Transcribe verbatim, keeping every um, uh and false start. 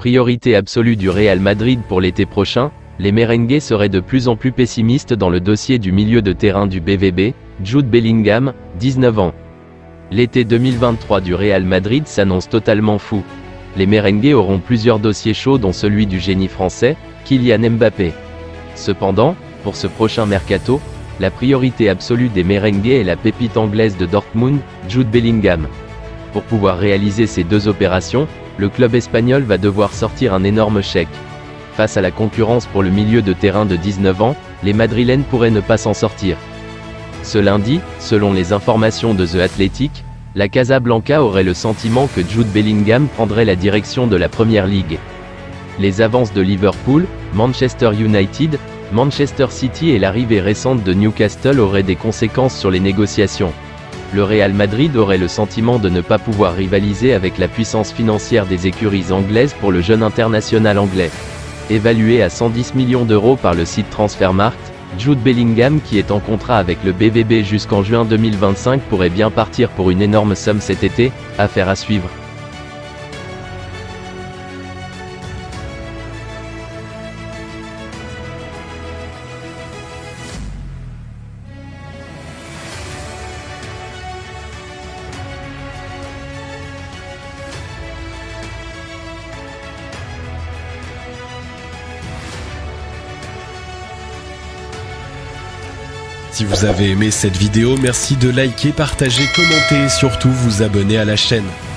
Priorité absolue du Real Madrid pour l'été prochain, les merengues seraient de plus en plus pessimistes dans le dossier du milieu de terrain du B V B, Jude Bellingham, dix-neuf ans. L'été deux mille vingt-trois du Real Madrid s'annonce totalement fou. Les merengues auront plusieurs dossiers chauds dont celui du génie français, Kylian Mbappé. Cependant, pour ce prochain mercato, la priorité absolue des merengues est la pépite anglaise de Dortmund, Jude Bellingham. Pour pouvoir réaliser ces deux opérations, le club espagnol va devoir sortir un énorme chèque. Face à la concurrence pour le milieu de terrain de dix-neuf ans, les Madrilènes pourraient ne pas s'en sortir. Ce lundi, selon les informations de The Athletic, la Casablanca aurait le sentiment que Jude Bellingham prendrait la direction de la Premier League. Les avances de Liverpool, Manchester United, Manchester City et l'arrivée récente de Newcastle auraient des conséquences sur les négociations. Le Real Madrid aurait le sentiment de ne pas pouvoir rivaliser avec la puissance financière des écuries anglaises pour le jeune international anglais. Évalué à cent dix millions d'euros par le site Transfermarkt, Jude Bellingham, qui est en contrat avec le B V B jusqu'en juin deux mille vingt-cinq, pourrait bien partir pour une énorme somme cet été, affaire à suivre. Si vous avez aimé cette vidéo, merci de liker, partager, commenter et surtout vous abonner à la chaîne.